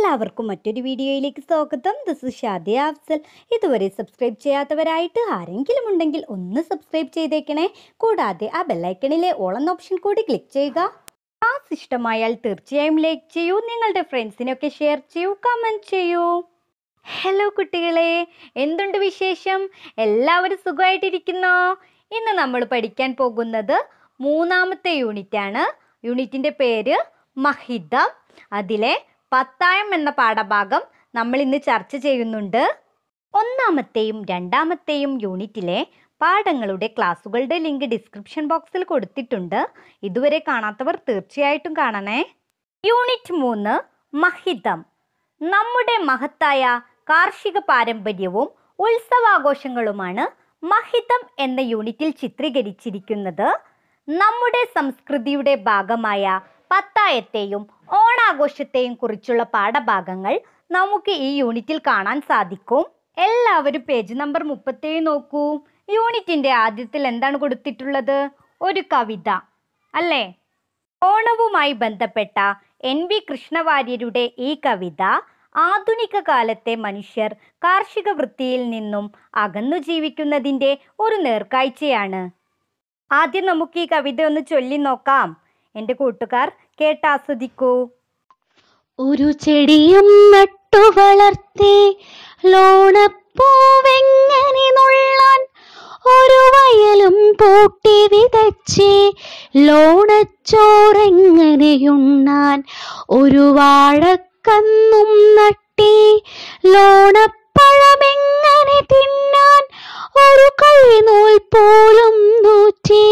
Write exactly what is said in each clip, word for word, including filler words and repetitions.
എല്ലാവർക്കും മറ്റൊരു വീഡിയോയിലേക്ക് സ്വാഗതം. This is Shadiya Afsal. ഇതുവരെ സബ്സ്ക്രൈബ് ചെയ്യാത്തവരായിട്ട് ആരെങ്കിലും ഉണ്ടെങ്കിൽ ഒന്ന് സബ്സ്ക്രൈബ് ചെയ്തേക്കണേ. കൂടാതെ ആ ബെല്ലൈക്കണിലെ ഓൾ എന്ന ഓപ്ഷൻ കൂടി ക്ലിക്ക് ചെയ്യുക. ക്ലാസ് ഇഷ്ടമായാൽ തീർച്ചയായും ലൈക്ക് ചെയ്യൂ, നിങ്ങളുടെ ഫ്രണ്ട്സിനൊക്കെ ഷെയർ ചെയ്യൂ, കമൻറ്റ് ചെയ്യൂ. ഹലോ കുട്ടികളെ, എന്തുണ്ട് വിശേഷം? എല്ലാവരും സുഖമായിട്ടിരിക്കുന്നോ? ഇന്ന് നമ്മൾ പഠിക്കാൻ പോകുന്നത് മൂന്നാമത്തെ യൂണിറ്റാണ്. യൂണിറ്റിൻ്റെ പേര് മഹിതം. അതിലെ പത്തായം എന്ന പാഠഭാഗം നമ്മൾ ഇന്ന് ചർച്ച ചെയ്യുന്നുണ്ട്. ഒന്നാമത്തെയും രണ്ടാമത്തെയും യൂണിറ്റിലെ പാഠങ്ങളുടെ ക്ലാസ്സുകളുടെ ലിങ്ക് ഡിസ്ക്രിപ്ഷൻ ബോക്സിൽ കൊടുത്തിട്ടുണ്ട്. ഇതുവരെ കാണാത്തവർ തീർച്ചയായിട്ടും കാണണേ. യൂണിറ്റ് മൂന്ന് മഹിതം. നമ്മുടെ മഹത്തായ കാർഷിക പാരമ്പര്യവും ഉത്സവാഘോഷങ്ങളുമാണ് മഹിതം എന്ന യൂണിറ്റിൽ ചിത്രീകരിച്ചിരിക്കുന്നത്. നമ്മുടെ സംസ്കൃതിയുടെ ഭാഗമായ പത്തായത്തെയും ഓണാഘോഷത്തെയും കുറിച്ചുള്ള പാഠഭാഗങ്ങൾ നമുക്ക് ഈ യൂണിറ്റിൽ കാണാൻ സാധിക്കും. എല്ലാവരും പേജ് നമ്പർ മുപ്പത്തേഴ് നോക്കൂ. യൂണിറ്റിൻ്റെ ആദ്യത്തിൽ എന്താണ് കൊടുത്തിട്ടുള്ളത്? ഒരു കവിത അല്ലേ? ഓണവുമായി ബന്ധപ്പെട്ട എൻ വി കൃഷ്ണവാര്യരുടെ ഈ കവിത ആധുനിക കാലത്തെ മനുഷ്യർ കാർഷിക വൃത്തിയിൽ നിന്നും അകന്നു ജീവിക്കുന്നതിൻ്റെ ഒരു നേർക്കാഴ്ചയാണ്. ആദ്യം നമുക്ക് ഈ കവിത ഒന്ന് ചൊല്ലി നോക്കാം. എൻ്റെ കൂട്ടുകാർ കേട്ടാസ്വദിക്കൂ. ഒരു ചെടിയും നട്ടു വളർത്തി ലോണപ്പൂവെങ്ങനെ നുള്ളാൻ, ഒരു വയലും പൂട്ടി വിതച്ച് ലോണച്ചോറെങ്ങനെയുണ്ണാൻ, ഒരു വാഴക്കന്നും നട്ടി ലോണപ്പഴമെങ്ങനെ തിന്നാൻ, ഒരു കൈനൂൽ പോലും നൂറ്റി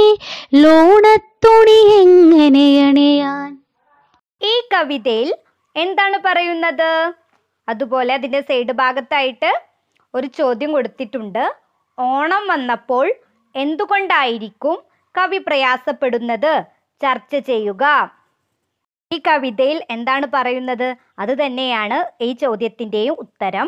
ലോണത്തുണി എങ്ങനെ അണിയാൻ. ഈ കവിതയിൽ എന്താണ് പറയുന്നത്? അതുപോലെ അതിൻ്റെ സൈഡ് ഭാഗത്തായിട്ട് ഒരു ചോദ്യം കൊടുത്തിട്ടുണ്ട്. ഓണം വന്നപ്പോൾ എന്തുകൊണ്ടായിരിക്കും കവി പ്രയാസപ്പെടുന്നത്? ചർച്ച ചെയ്യുക. ഈ കവിതയിൽ എന്താണ് പറയുന്നത്? അത് തന്നെയാണ് ഈ ചോദ്യത്തിൻ്റെയും ഉത്തരം.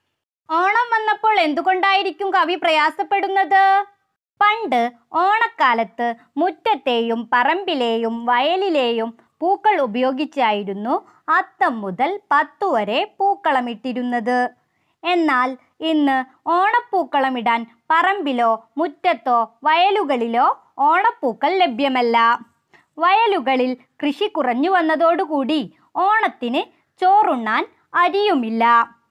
ഓണം വന്നപ്പോൾ എന്തുകൊണ്ടായിരിക്കും കവി പ്രയാസപ്പെടുന്നത്? പണ്ട് ഓണക്കാലത്ത് മുറ്റത്തെയും പറമ്പിലെയും വയലിലെയും പൂക്കൾ ഉപയോഗിച്ചായിരുന്നു അത്തം മുതൽ പത്തു വരെ പൂക്കളമിട്ടിരുന്നത്. എന്നാൽ ഇന്ന് ഓണപ്പൂക്കളമിടാൻ പറമ്പിലോ മുറ്റത്തോ വയലുകളിലോ ഓണപ്പൂക്കൾ ലഭ്യമല്ല. വയലുകളിൽ കൃഷി കുറഞ്ഞു വന്നതോടുകൂടി ഓണത്തിന് ചോറുണ്ണാൻ അരിയുമില്ല.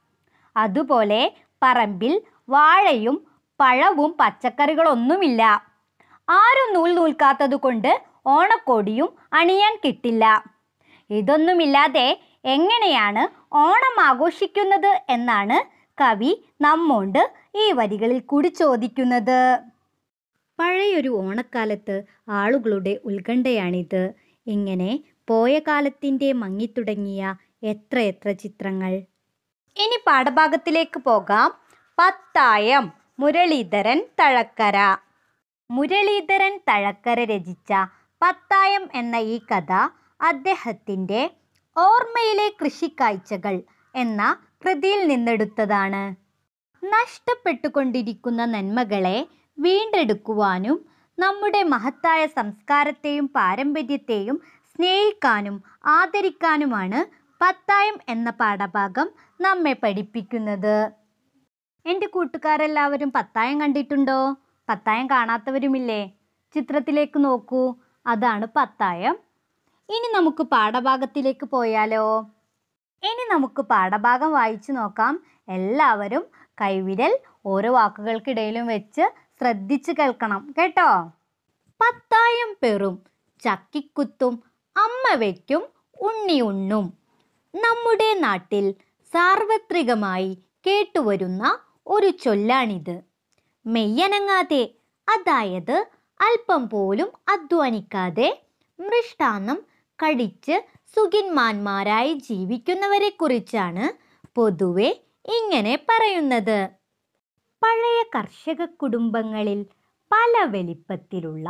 അതുപോലെ പറമ്പിൽ വാഴയും പഴവും പച്ചക്കറികളൊന്നുമില്ല. ആരും നൂൽ നൂൽക്കാത്തത് കൊണ്ട് ഓണക്കോടിയും അണിയാൻ കിട്ടില്ല. ഇതൊന്നുമില്ലാതെ എങ്ങനെയാണ് ഓണം ആഘോഷിക്കുന്നത് എന്നാണ് കവി നമ്മോട് ഈ വരികളിൽ കൂടി ചോദിക്കുന്നത്. പഴയൊരു ഓണക്കാലത്ത് ആളുകളുടെ ഉത്കണ്ഠയാണിത്. ഇങ്ങനെ പോയ കാലത്തിൻ്റെ മങ്ങിത്തുടങ്ങിയ എത്രയെത്ര ചിത്രങ്ങൾ. ഇനി പാഠഭാഗത്തിലേക്ക് പോകാം. പത്തായം. മുരളീധരൻ തഴക്കര. മുരളീധരൻ തഴക്കര രചിച്ച പത്തായം എന്ന ഈ കഥ അദ്ദേഹത്തിൻ്റെ ഓർമ്മയിലെ കൃഷിക്കാഴ്ചകൾ എന്ന കൃതിയിൽ നിന്നെടുത്തതാണ്. നഷ്ടപ്പെട്ടുകൊണ്ടിരിക്കുന്ന നന്മകളെ വീണ്ടെടുക്കുവാനും നമ്മുടെ മഹത്തായ സംസ്കാരത്തെയും പാരമ്പര്യത്തെയും സ്നേഹിക്കാനും ആദരിക്കാനുമാണ് പത്തായം എന്ന പാഠഭാഗം നമ്മെ പഠിപ്പിക്കുന്നത്. എൻ്റെ കൂട്ടുകാരെല്ലാവരും പത്തായം കണ്ടിട്ടുണ്ടോ? പത്തായം കാണാത്തവരുമില്ലേ? ചിത്രത്തിലേക്ക് നോക്കൂ, അതാണ് പത്തായം. ഇനി നമുക്ക് പാഠഭാഗത്തിലേക്ക് പോയാലോ? ഇനി നമുക്ക് പാഠഭാഗം വായിച്ചു നോക്കാം. എല്ലാവരും കൈവിരൽ ഓരോ വാക്കുകൾക്കിടയിലും വെച്ച് ശ്രദ്ധിച്ച് കേൾക്കണം കേട്ടോ. പത്തായം പെറും ചക്കിക്കുത്തും അമ്മ വയ്ക്കും ഉണ്ണി ഉണ്ണും. നമ്മുടെ നാട്ടിൽ സാർവത്രികമായി കേട്ടുവരുന്ന ഒരു ചൊല്ലാണിത്. മെയ്യനങ്ങാതെ, അതായത് അല്പം പോലും അധ്വാനിക്കാതെ മൃഷ്ടാന്നം കടിച്ച് സുഖിന്മാന്മാരായി ജീവിക്കുന്നവരെ കുറിച്ചാണ് പൊതുവെ ഇങ്ങനെ പറയുന്നത്. പഴയ കർഷക കുടുംബങ്ങളിൽ പല വലിപ്പത്തിലുള്ള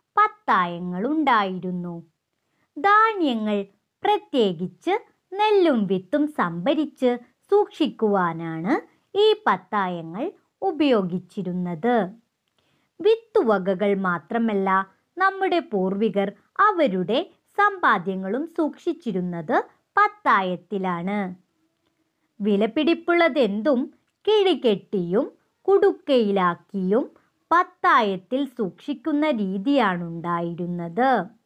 പത്തായങ്ങളുണ്ടായിരുന്നു. ധാന്യങ്ങൾ, പ്രത്യേകിച്ച് നെല്ലും വിത്തും സംഭരിച്ച് സൂക്ഷിക്കുവാനാണ് ഈ പത്തായങ്ങൾ ഉപയോഗിച്ചിരുന്നത്. വിത്തുവകകൾ മാത്രമല്ല, നമ്മുടെ പൂർവികർ അവരുടെ സമ്പാദ്യങ്ങളും സൂക്ഷിച്ചിരുന്നത് പത്തായത്തിലാണ്. വിലപിടിപ്പുള്ളതെന്തും കിഴികെട്ടിയും കുടുക്കയിലാക്കിയും പത്തായത്തിൽ സൂക്ഷിക്കുന്ന രീതിയാണുണ്ടായിരുന്നത്.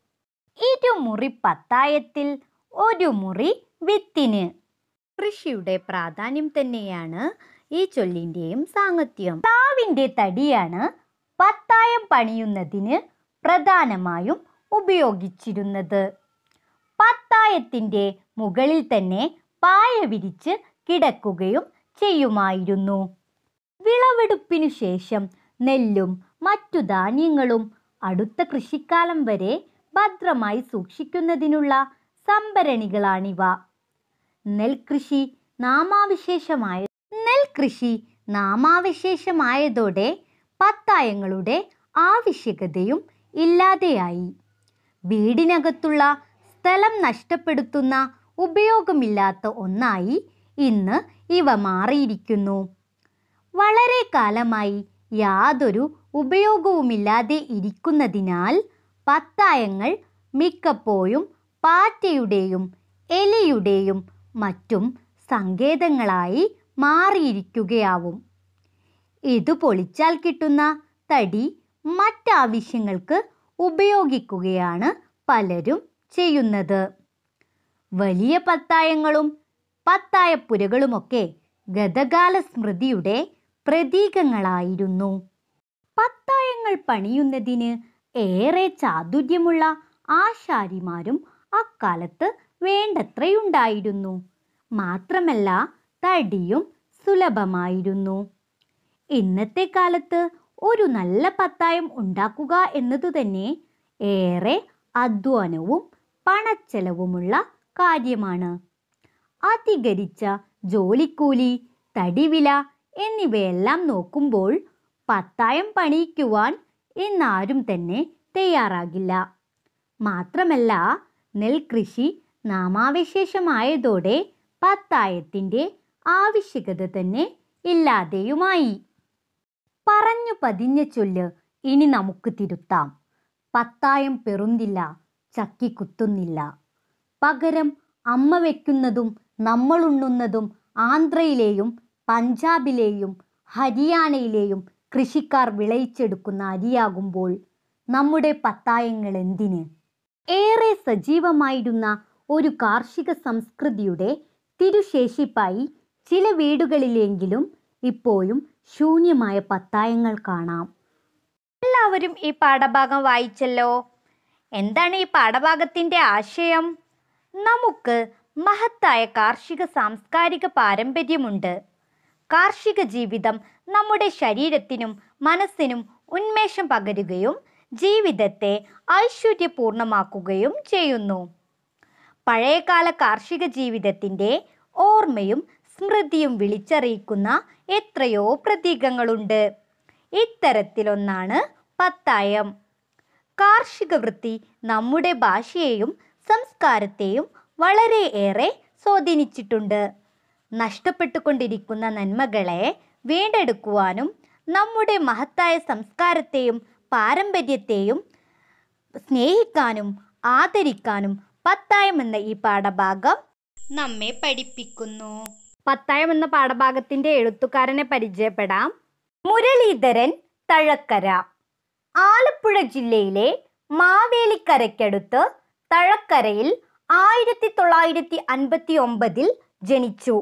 ഇരുമുറി പത്തായത്തിൽ ഒരു മുറി വിത്തിന്. കൃഷിയുടെ പ്രാധാന്യം തന്നെയാണ് ഈ ചൊല്ലിൻ്റെയും സാങ്കത്യം. പ്ലാവിൻ്റെ തടിയാണ് പത്തായം പണിയുന്നതിന് പ്രധാനമായും ഉപയോഗിച്ചിരുന്നത്. പത്തായത്തിൻ്റെ മുകളിൽ തന്നെ പായ വിരിച്ച് കിടക്കുകയും ചെയ്യുമായിരുന്നു. വിളവെടുപ്പിനു ശേഷം നെല്ലും മറ്റു ധാന്യങ്ങളും അടുത്ത കൃഷിക്കാലം വരെ ഭദ്രമായി സൂക്ഷിക്കുന്നതിനുള്ള സംഭരണികളാണിവ. നെൽകൃഷി നാമാവിശേഷമായ നെൽകൃഷി നാമാവിശേഷമായതോടെ പത്തായങ്ങളുടെ ആവശ്യകതയും ഇല്ലാതെയായി. വീടിനകത്തുള്ള സ്ഥലം നഷ്ടപ്പെടുത്തുന്ന ഉപയോഗമില്ലാത്ത ഒന്നായി ഇന്ന് ഇവ മാറിയിരിക്കുന്നു. വളരെ കാലമായി യാതൊരു ഉപയോഗവുമില്ലാതെ ഇരിക്കുന്നതിനാൽ പത്തായങ്ങൾ മിക്കപ്പോഴും പാറ്റയുടെയും എലിയുടെയും മറ്റും സങ്കേതങ്ങളായി മാറിയിരിക്കുകയാവും. ഇത് പൊളിച്ചാൽ കിട്ടുന്ന തടി മറ്റാവശ്യങ്ങൾക്ക് ഉപയോഗിക്കുകയാണ് പലരും ചെയ്യുന്നത്. വലിയ പത്തായങ്ങളും പത്തായപ്പുരകളുമൊക്കെ ഗതകാല സ്മൃതിയുടെ പ്രതീകങ്ങളായിരുന്നു. പത്തായങ്ങൾ പണിയുന്നതിന് ഏറെ ചാതുര്യമുള്ള ആശാരിമാരും അക്കാലത്ത് വേണ്ടത്രയുണ്ടായിരുന്നു. മാത്രമല്ല തടിയും സുലഭമായിരുന്നു. ഇന്നത്തെ കാലത്ത് ഒരു നല്ല പത്തായം ഉണ്ടാക്കുക എന്നതു തന്നെ ഏറെ അധ്വാനവും പണച്ചെലവുമുള്ള കാര്യമാണ്. അധികരിച്ച ജോലിക്കൂലി, തടിവില എന്നിവയെല്ലാം നോക്കുമ്പോൾ പത്തായം പണിയിക്കുവാൻ ഇന്നാരും തന്നെ തയ്യാറാകില്ല. മാത്രമല്ല നെൽകൃഷി നാമാവിശേഷമായതോടെ പത്തായത്തിൻ്റെ ആവശ്യകത തന്നെ ഇല്ലാതെയുമായി. പറഞ്ഞു പതിഞ്ഞ ചൊല്ല് ഇനി നമുക്ക് തിരുത്താം. പത്തായം പെറുന്നില്ല, ചക്കി കുത്തുന്നില്ല. പകരം അമ്മ വയ്ക്കുന്നതും നമ്മളുണ്ണുന്നതും ആന്ധ്രയിലെയും പഞ്ചാബിലെയും ഹരിയാനയിലെയും കൃഷിക്കാർ വിളയിച്ചെടുക്കുന്ന അരിയാകുമ്പോൾ നമ്മുടെ പത്തായങ്ങൾ എന്തിന്? ഏറെ സജീവമായിരുന്ന ഒരു കാർഷിക സംസ്കൃതിയുടെ തിരുശേഷിപ്പായി ചില വീടുകളിലെങ്കിലും ഇപ്പോഴും ശൂന്യമായ പത്തായങ്ങൾ കാണാം. എല്ലാവരും ഈ പാഠഭാഗം വായിച്ചല്ലോ. എന്താണ് ഈ പാഠഭാഗത്തിൻ്റെ ആശയം? നമുക്ക് മഹത്തായ കാർഷിക സാംസ്കാരിക പാരമ്പര്യമുണ്ട്. കാർഷിക ജീവിതം നമ്മുടെ ശരീരത്തിനും മനസ്സിനും ഉന്മേഷം പകരുകയും ജീവിതത്തെ ഐശ്വര്യപൂർണമാക്കുകയും ചെയ്യുന്നു. പഴയകാല കാർഷിക ജീവിതത്തിൻ്റെ ഓർമ്മയും സ്മൃതിയും വിളിച്ചറിയിക്കുന്ന എത്രയോ പ്രതീകങ്ങളുണ്ട്. ഇത്തരത്തിലൊന്നാണ് പത്തായം. കാർഷിക വൃത്തി നമ്മുടെ ഭാഷയെയും സംസ്കാരത്തെയും വളരെയേറെ സ്വാധീനിച്ചിട്ടുണ്ട്. നഷ്ടപ്പെട്ടുകൊണ്ടിരിക്കുന്ന നന്മകളെ വീണ്ടെടുക്കുവാനും നമ്മുടെ മഹത്തായ സംസ്കാരത്തെയും പാരമ്പര്യത്തെയും സ്നേഹിക്കാനും ആദരിക്കാനും പത്തായം എന്ന ഈ പാഠഭാഗം നമ്മെ പഠിപ്പിക്കുന്നു. പത്തായം എന്ന പാഠഭാഗത്തിൻ്റെ എഴുത്തുകാരനെ പരിചയപ്പെടാം. മുരളീധരൻ തഴക്കര. ആലപ്പുഴ ജില്ലയിലെ മാവേലിക്കരയ്ക്കടുത്ത് തഴക്കരയിൽ ആയിരത്തി തൊള്ളായിരത്തി അൻപത്തി ഒമ്പതിൽ ജനിച്ചു.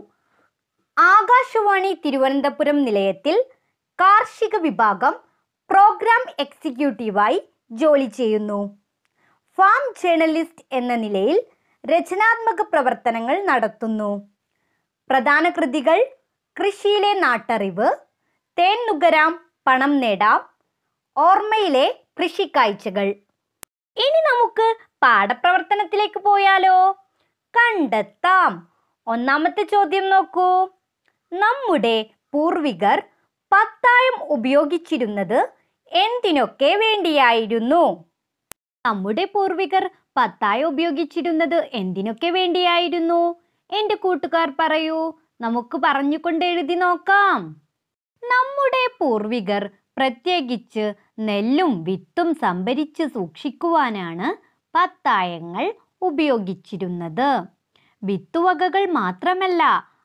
ആകാശവാണി തിരുവനന്തപുരം നിലയത്തിൽ കാർഷിക വിഭാഗം പ്രോഗ്രാം എക്സിക്യൂട്ടീവായി ജോലി ചെയ്യുന്നു. ഫാം ജേർണലിസ്റ്റ് എന്ന നിലയിൽ രചനാത്മക പ്രവർത്തനങ്ങൾ നടത്തുന്നു. പ്രധാന കൃതികൾ കൃഷിയിലെ നാട്ടറിവ്, തേൻ നുകരാം പണം നേടാം, ഓർമ്മയിലെ കൃഷിക്കാഴ്ചകൾ. ഇനി നമുക്ക് പാഠപ്രവർത്തനത്തിലേക്ക് പോയാലോ? കണ്ടെത്താം. ഒന്നാമത്തെ ചോദ്യം നോക്കൂ. നമ്മുടെ പൂർവികർ പത്തായം ഉപയോഗിച്ചിരുന്നത് എന്തിനൊക്കെ വേണ്ടിയായിരുന്നു? നമ്മുടെ പൂർവികർ പത്തായം ഉപയോഗിച്ചിരുന്നത് എന്തിനൊക്കെ വേണ്ടിയായിരുന്നു? എൻ്റെ കൂട്ടുകാർ പറയൂ, നമുക്ക് പറഞ്ഞുകൊണ്ട് എഴുതി നോക്കാം. നമ്മുടെ പൂർവികർ പ്രത്യേകിച്ച് നെല്ലും വിത്തും സംഭരിച്ച് സൂക്ഷിക്കുവാനാണ് പത്തായങ്ങൾ ഉപയോഗിച്ചിരുന്നത്. വിത്തുവകകൾ മാത്രമല്ല,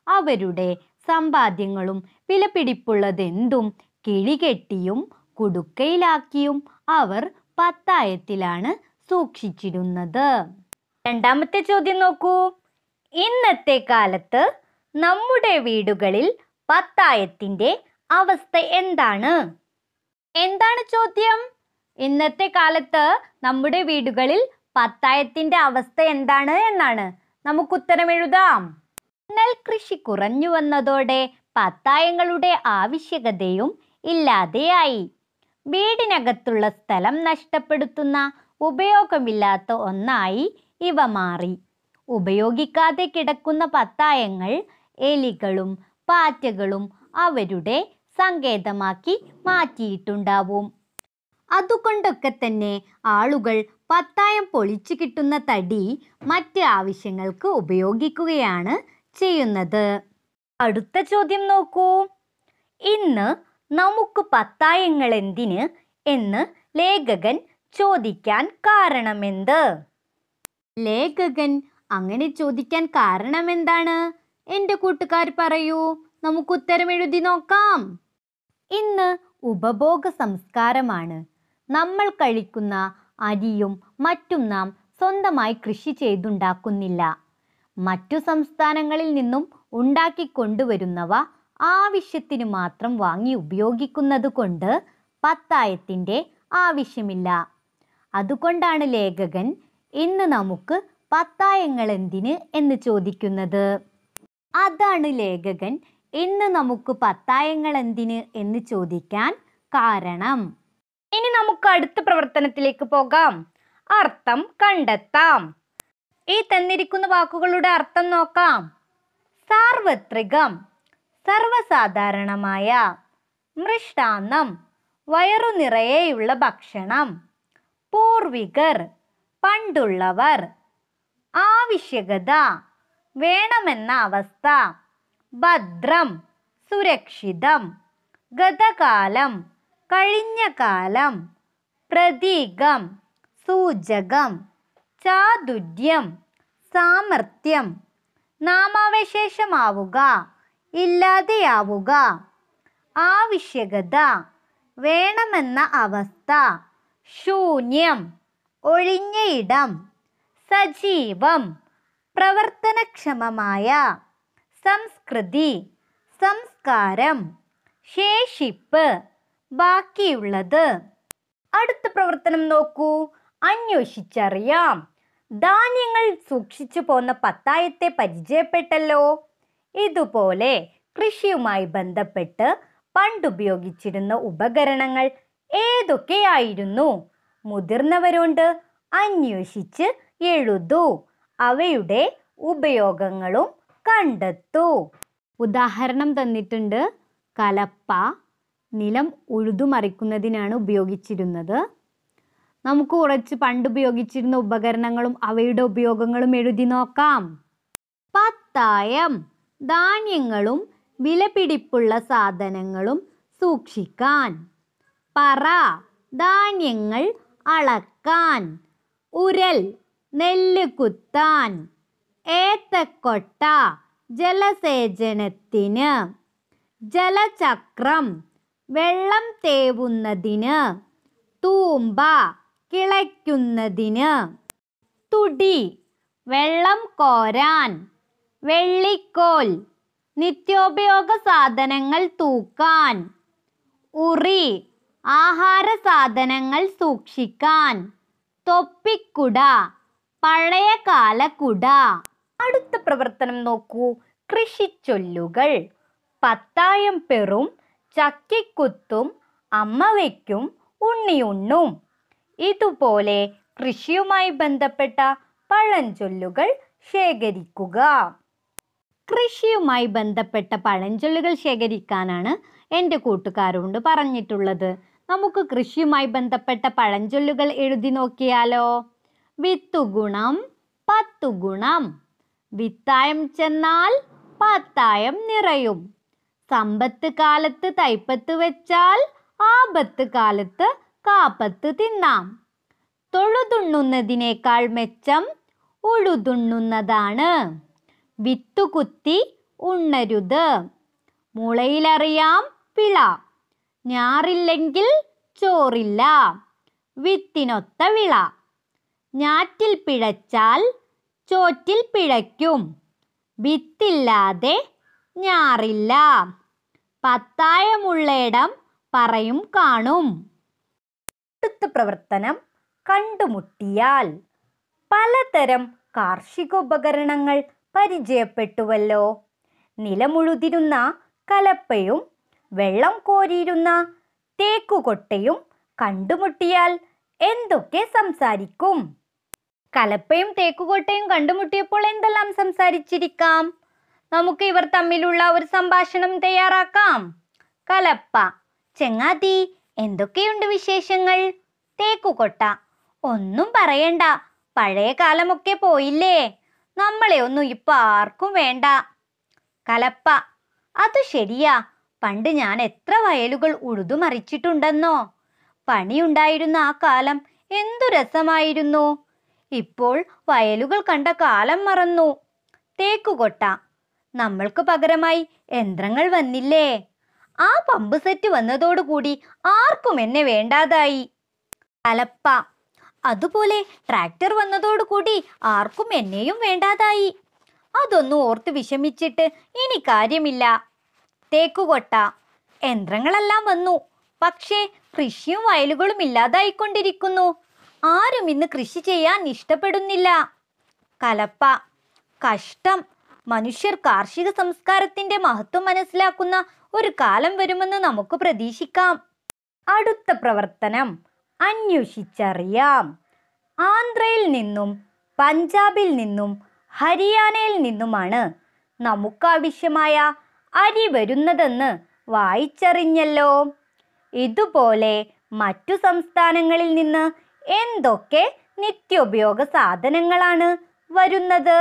അവരുടെ സമ്പാദ്യങ്ങളും വിലപിടിപ്പുള്ളതെന്തും കിഴികെട്ടിയും കുടുക്കയിലാക്കിയും അവർ പത്തായത്തിലാണ് സൂക്ഷിച്ചിരുന്നത്. രണ്ടാമത്തെ ചോദ്യം നോക്കൂ. ഇന്നത്തെ കാലത്ത് നമ്മുടെ വീടുകളിൽ പത്തായത്തിൻ്റെ അവസ്ഥ എന്താണ്? എന്താണ് ചോദ്യം? ഇന്നത്തെ കാലത്ത് നമ്മുടെ വീടുകളിൽ പത്തായത്തിൻ്റെ അവസ്ഥ എന്താണ് എന്നാണ്. നമുക്ക് ഉത്തരം എഴുതാം. നെൽകൃഷി കുറഞ്ഞു വന്നതോടെ പത്തായങ്ങളുടെ ആവശ്യകതയും ഇല്ലാതെയായി. വീടിനകത്തുള്ള സ്ഥലം നഷ്ടപ്പെടുത്തുന്ന ഉപയോഗമില്ലാത്ത ഒന്നായി ഇവ മാറി. ഉപയോഗിക്കാതെ കിടക്കുന്ന പത്തായങ്ങൾ എലികളും പാറ്റകളും അവരുടെ സങ്കേതമാക്കി മാറ്റിയിട്ടുണ്ടാവും. അതുകൊണ്ടൊക്കെ തന്നെ ആളുകൾ പത്തായം പൊളിച്ചു കിട്ടുന്ന തടി മറ്റ് ആവശ്യങ്ങൾക്ക് ഉപയോഗിക്കുകയാണ് ചെയ്യുന്നത്. അടുത്ത ചോദ്യം നോക്കൂ. ഇന്ന് നമുക്ക് പത്തായങ്ങൾ എന്തിന് എന്ന് ലേഖകൻ ചോദിക്കാൻ കാരണമെന്ത്? ലേഖകൻ അങ്ങനെ ചോദിക്കാൻ കാരണമെന്താണ്? എൻ്റെ കൂട്ടുകാർ പറയൂ, നമുക്ക് ഉത്തരം എഴുതി നോക്കാം. ഇന്ന് ഉപഭോഗ സംസ്കാരമാണ്. നമ്മൾ കഴിക്കുന്ന അരിയും മറ്റും നാം സ്വന്തമായി കൃഷി ചെയ്തുണ്ടാക്കുന്നില്ല. മറ്റു സംസ്ഥാനങ്ങളിൽ നിന്നും ഉണ്ടാക്കിക്കൊണ്ടുവരുന്നവ ആവശ്യത്തിന് മാത്രം വാങ്ങി ഉപയോഗിക്കുന്നത് കൊണ്ട് പത്തായത്തിൻ്റെ ആവശ്യമില്ല. അതുകൊണ്ടാണ് ലേഖകൻ ഇന്ന് നമുക്ക് പത്തായങ്ങൾ എന്തിന് എന്ന് ചോദിക്കുന്നത്. അതാണ് ലേഖകൻ ഇന്ന് നമുക്ക് പത്തായങ്ങൾ എന്തിന് എന്ന് ചോദിക്കാൻ കാരണം. ഇനി നമുക്ക് അടുത്ത പ്രവർത്തനത്തിലേക്ക് പോകാം. അർത്ഥം കണ്ടെത്താം. ഈ തന്നിരിക്കുന്ന വാക്കുകളുടെ അർത്ഥം നോക്കാം. സാർവത്രികം, സർവസാധാരണമായ. മൃഷ്ടാന്നം, വയറു നിറയെയുള്ള ഭക്ഷണം. പൂർവികർ, പണ്ടുള്ളവർ. ആവശ്യകത, വേണമെന്ന അവസ്ഥ. ഭദ്രം, സുരക്ഷിതം. ഗതകാലം, കഴിഞ്ഞ കാലം. പ്രതീകം, സൂചകം. ചാതുര്യം, സാമർത്ഥ്യം. നാമാവശേഷമാവുക, ഇല്ലാതെയാവുക. ആവശ്യകത, വേണമെന്ന അവസ്ഥ. ശൂന്യം, ഒഴിഞ്ഞ ഇടം. സജീവം, പ്രവർത്തനക്ഷമമായ. സംസ്കൃതി, സംസ്കാരം. ശേഷിപ്പ്, ബാക്കിയുള്ളത്. അടുത്ത പ്രവർത്തനം നോക്കൂ. അന്വേഷിച്ചറിയാം. ധാന്യങ്ങൾ സൂക്ഷിച്ചു പോന്ന പത്തായത്തെ പരിചയപ്പെട്ടല്ലോ. ഇതുപോലെ കൃഷിയുമായി ബന്ധപ്പെട്ട് പണ്ടുപയോഗിച്ചിരുന്ന ഉപകരണങ്ങൾ ഏതൊക്കെയായിരുന്നു? മുതിർന്നവരോട് അന്വേഷിച്ച് എഴുതൂ. അവയുടെ ഉപയോഗങ്ങളും കണ്ടെത്തൂ. ഉദാഹരണം തന്നിട്ടുണ്ട്. കലപ്പ നിലം ഉഴുതുമറിക്കുന്നതിനാണ് ഉപയോഗിച്ചിരുന്നത്. നമുക്ക് കുറച്ച് പണ്ടുപയോഗിച്ചിരുന്ന ഉപകരണങ്ങളും അവയുടെ ഉപയോഗങ്ങളും എഴുതി നോക്കാം. പത്തായം, ധാന്യങ്ങളും വിലപിടിപ്പുള്ള സാധനങ്ങളും സൂക്ഷിക്കാൻ. പറ, ധാന്യങ്ങൾ അളക്കാൻ. ഉരൽ, നെല്ല് കുത്താൻ. ഏത്തക്കൊട്ട, ജലസേചനത്തിന്. ജലചക്രം, വെള്ളം തേവുന്നതിന്. തൂമ്പ, കിളയ്ക്കുന്നതിന്. തുടി, വെള്ളം കോരാൻ. വെള്ളിക്കോൽ, നിത്യോപയോഗ സാധനങ്ങൾ തൂക്കാൻ. ഉറി, ആഹാര സാധനങ്ങൾ സൂക്ഷിക്കാൻ. തൊപ്പിക്കുട, പഴയകാല കുട. അടുത്ത പ്രവർത്തനം നോക്കൂ. കൃഷിച്ചൊല്ലുകൾ. പത്തായം പെറും, ചക്കിക്കുത്തും, അമ്മ വയ്ക്കും, ഉണ്ണിയുണ്ണും. ഇതുപോലെ കൃഷിയുമായി ബന്ധപ്പെട്ട പഴഞ്ചൊല്ലുകൾ ശേഖരിക്കുക. കൃഷിയുമായി ബന്ധപ്പെട്ട പഴഞ്ചൊല്ലുകൾ ശേഖരിക്കാനാണ് എൻ്റെ കൂട്ടുകാരോട് പറഞ്ഞിട്ടുള്ളത്. നമുക്ക് കൃഷിയുമായി ബന്ധപ്പെട്ട പഴഞ്ചൊല്ലുകൾ എഴുതി നോക്കിയാലോ. വിത്തുഗുണം, പത്തുഗുണം. വിത്തായം ചെന്നാൽ പത്തായം നിറയും. സമ്പത്ത് കാലത്ത് തൈപ്പത്ത് വെച്ചാൽ ആപത്ത് കാലത്ത് കാപ്പത്ത് തിന്നാം. തൊഴുതുണ്ണുന്നതിനേക്കാൾ മെച്ചം ഉഴുതുണ്ണുന്നതാണ്. വിത്തുകുത്തി ഉണ്ണരുത്. മുളയിലറിയാം പിള, ഞാറില്ലെങ്കിൽ ചോറില്ല. വിത്തിനൊത്ത വിള, ഞാറ്റിൽ പിഴച്ചാൽ ചോറ്റിൽ പിഴയ്ക്കും. വിത്തില്ലാതെ ഞാറില്ല. പത്തായമുള്ളയിടം പറയും കാണും. അടുത്ത പ്രവർത്തനം കണ്ടുമുട്ടിയാൽ. പലതരം കാർഷികോപകരണങ്ങൾ പരിചയപ്പെട്ടുവല്ലോ. നിലമുഴുതിരുന്ന കലപ്പയും വെള്ളം കോരിയിരുന്ന തേക്കുകൊട്ടയും കണ്ടുമുട്ടിയാൽ എന്തൊക്കെ സംസാരിക്കും? കലപ്പയും തേക്കുകൊട്ടയും കണ്ടുമുട്ടിയപ്പോൾ എന്തെല്ലാം സംസാരിച്ചിരിക്കാം? നമുക്ക് ഇവർ തമ്മിലുള്ള ഒരു സംഭാഷണം തയ്യാറാക്കാം. കലപ്പ: ചെങ്ങാതി, എന്തൊക്കെയുണ്ട് വിശേഷങ്ങൾ? തേക്കുകൊട്ട: ഒന്നും പറയണ്ട, പഴയ കാലമൊക്കെ പോയില്ലേ, നമ്മളെ ഒന്നും ഇപ്പൊ ആർക്കും വേണ്ട. കലപ്പ: അത് ശരിയാ, പണ്ട് ഞാൻ എത്ര വയലുകൾ ഉഴുതുമറിച്ചിട്ടുണ്ടെന്നോ. പണിയുണ്ടായിരുന്ന ആ കാലം എന്തു രസമായിരുന്നു. ഇപ്പോൾ വയലുകൾ കണ്ട കാലം മറന്നു. തേക്കുകൊട്ട: നമ്മൾക്ക് പകരമായി യന്ത്രങ്ങൾ വന്നില്ലേ, ആ പമ്പ് സെറ്റ് വന്നതോടുകൂടി ആർക്കും എന്നെ വേണ്ടാതായി. കലപ്പ: അതുപോലെ ട്രാക്ടർ വന്നതോടുകൂടി ആർക്കും എന്നെയും വേണ്ടാതായി. അതൊന്നും ഓർത്ത് വിഷമിച്ചിട്ട് ഇനി കാര്യമില്ല. തേക്കുകൊട്ട: യന്ത്രങ്ങളെല്ലാം വന്നു, പക്ഷേ കൃഷിയും വയലുകളും ഇല്ലാതായിക്കൊണ്ടിരിക്കുന്നു. ആരും ഇന്ന് കൃഷി ചെയ്യാൻ ഇഷ്ടപ്പെടുന്നില്ല. കലപ്പ: കഷ്ടം, മനുഷ്യർ കാർഷിക സംസ്കാരത്തിന്റെ മഹത്വം മനസ്സിലാക്കുന്ന ഒരു കാലം വരുമെന്ന് നമുക്ക് പ്രതീക്ഷിക്കാം. അടുത്ത പ്രവർത്തനം അന്വേഷിച്ചറിയാം. ആന്ധ്രയിൽ നിന്നും പഞ്ചാബിൽ നിന്നും ഹരിയാനയിൽ നിന്നുമാണ് നമുക്കാവശ്യമായ അരി വരുന്നതെന്ന് വായിച്ചറിഞ്ഞല്ലോ. ഇതുപോലെ മറ്റു സംസ്ഥാനങ്ങളിൽ നിന്ന് എന്തൊക്കെ നിത്യോപയോഗ സാധനങ്ങളാണ് വരുന്നത്?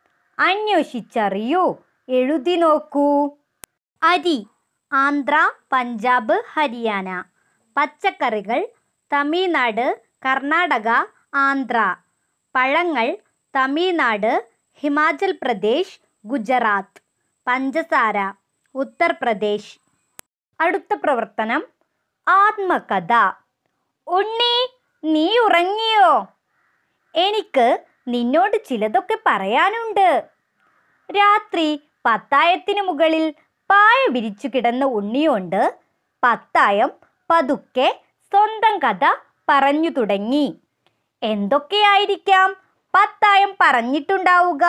അന്വേഷിച്ചറിയൂ, എഴുതി നോക്കൂ. അരി ആന്ധ്ര, പഞ്ചാബ്, ഹരിയാന. പച്ചക്കറികൾ തമിഴ്നാട്, കർണാടക, ആന്ധ്ര. പഴങ്ങൾ തമിഴ്നാട്, ഹിമാചൽ പ്രദേശ്, ഗുജറാത്ത്. പഞ്ചസാര ഉത്തർപ്രദേശ്. അടുത്ത പ്രവർത്തനം ആത്മകഥ. ഉണ്ണി, നീ ഉറങ്ങിയോ? എനിക്ക് നിന്നോട് ചിലതൊക്കെ പറയാനുണ്ട്. രാത്രി പത്തായത്തിന് മുകളിൽ പായ വിരിച്ചു കിടന്ന ഉണ്ണിയോണ്ട് പത്തായം പതുക്കെ സ്വന്തം കഥ പറഞ്ഞു തുടങ്ങി. എന്തൊക്കെയായിരിക്കാം പത്തായം പറഞ്ഞിട്ടുണ്ടാവുക?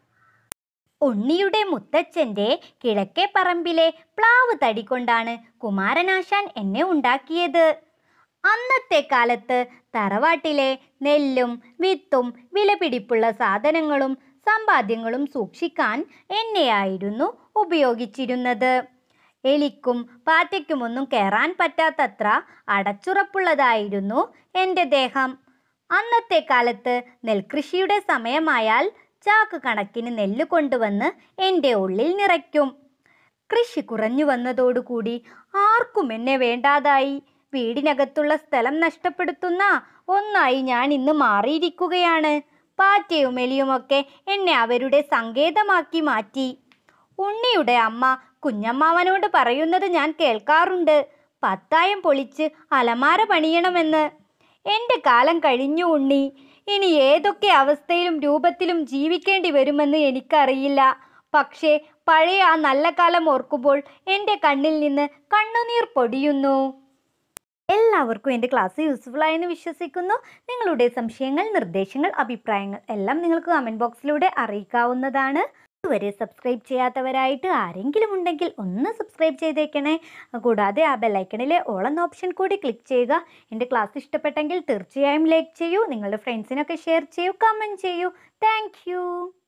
ഉണ്ണിയുടെ മുത്തച്ഛൻ്റെ കിഴക്കേ പറമ്പിലെ പ്ലാവ് തടി കൊണ്ടാണ് കുമാരനാശാൻ എന്നെ ഉണ്ടാക്കിയത്. അന്നത്തെ കാലത്ത് തറവാട്ടിലെ നെല്ലും വിത്തും വിലപിടിപ്പുള്ള സാധനങ്ങളും സമ്പാദ്യങ്ങളും സൂക്ഷിക്കാൻ എന്നെയായിരുന്നു ഉപയോഗിച്ചിരുന്നത്. എലിക്കും പാറ്റയ്ക്കുമൊന്നും കയറാൻ പറ്റാത്തത്ര അടച്ചുറപ്പുള്ളതായിരുന്നു എൻ്റെ ദേഹം. അന്നത്തെ കാലത്ത് നെൽകൃഷിയുടെ സമയമായാൽ ചാക്ക് കണക്കിന് നെല്ല് കൊണ്ടുവന്ന് എൻ്റെ ഉള്ളിൽ നിറയ്ക്കും. കൃഷി കുറഞ്ഞു വന്നതോടുകൂടി ആർക്കും എന്നെ വേണ്ടാതായി. വീടിനകത്തുള്ള സ്ഥലം നഷ്ടപ്പെടുത്തുന്ന ഒന്നായി ഞാൻ ഇന്ന് മാറിയിരിക്കുകയാണ്. പാറ്റയും എലിയുമൊക്കെ എന്നെ അവരുടെ സങ്കേതമാക്കി മാറ്റി. ഉണ്ണിയുടെ അമ്മ കുഞ്ഞമ്മാവനോട് പറയുന്നത് ഞാൻ കേൾക്കാറുണ്ട്, പത്തായം പൊളിച്ച് അലമാര പണിയണമെന്ന്. എൻ്റെ കാലം കഴിഞ്ഞു ഉണ്ണി. ഇനി ഏതൊക്കെ അവസ്ഥയിലും രൂപത്തിലും ജീവിക്കേണ്ടി വരുമെന്ന് എനിക്കറിയില്ല. പക്ഷേ പഴയ ആ നല്ല കാലം ഓർക്കുമ്പോൾ എൻ്റെ കണ്ണിൽ നിന്ന് കണ്ണുനീർ പൊടിയുന്നു. എല്ലാവർക്കും എൻ്റെ ക്ലാസ് യൂസ്ഫുൾ ആയെന്ന് വിശ്വസിക്കുന്നു. നിങ്ങളുടെ സംശയങ്ങൾ, നിർദ്ദേശങ്ങൾ, അഭിപ്രായങ്ങൾ എല്ലാം നിങ്ങൾക്ക് കമൻറ്റ് ബോക്സിലൂടെ അറിയിക്കാവുന്നതാണ്. ഇതുവരെ സബ്സ്ക്രൈബ് ചെയ്യാത്തവരായിട്ട് ആരെങ്കിലും ഉണ്ടെങ്കിൽ ഒന്ന് സബ്സ്ക്രൈബ് ചെയ്തേക്കണേ. കൂടാതെ ആ ബെല്ലൈക്കണിലെ ഓൾ എന്ന ഓപ്ഷൻ കൂടി ക്ലിക്ക് ചെയ്യുക. എൻ്റെ ക്ലാസ് ഇഷ്ടപ്പെട്ടെങ്കിൽ തീർച്ചയായും ലൈക്ക് ചെയ്യൂ, നിങ്ങളുടെ ഫ്രണ്ട്സിനൊക്കെ ഷെയർ ചെയ്യൂ, കമൻറ്റ് ചെയ്യൂ. താങ്ക്